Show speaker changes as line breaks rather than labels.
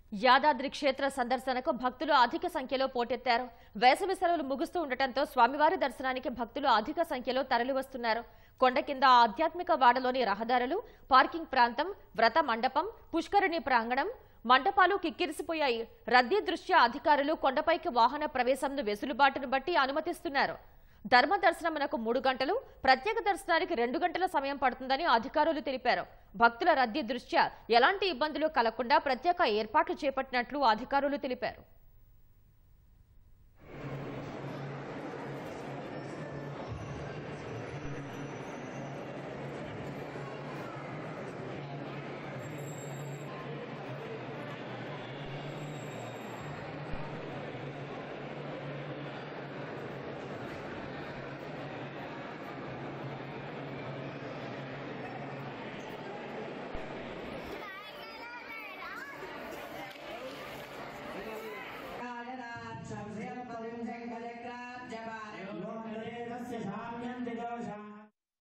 యాదాద్రి క్షేత్ర సందర్శనకు భక్తులు అధిక సంఖ్యలో పోటెత్తారు. వేసవి సెలవులు ముగుస్తూ ఉండటంతో స్వామివారి దర్శనానికి భక్తులు అధిక సంఖ్యలో తరలివస్తున్నారు. కొండ కింద ఆధ్యాత్మిక వాడలోని రహదారులు, పార్కింగ్ ప్రాంతం, వ్రత మండపం, పుష్కరిణి ప్రాంగణం, మండపాలు కిక్కిరిసిపోయాయి. రద్దీ దృష్ట్యా అధికారులు కొండపైకి వాహన ప్రవేశంను వెసులుబాటును బట్టి అనుమతిస్తున్నారు. ధర్మ దర్శనమునకు 3 గంటలు, ప్రత్యేక దర్శనానికి 2 గంటల సమయం పడుతుందని అధికారులు తెలిపారు. భక్తుల రద్దీ దృష్ట్యా ఎలాంటి ఇబ్బందులు కలగకుండా ప్రత్యేక ఏర్పాట్లు చేపట్టినట్లు అధికారులు తెలిపారు.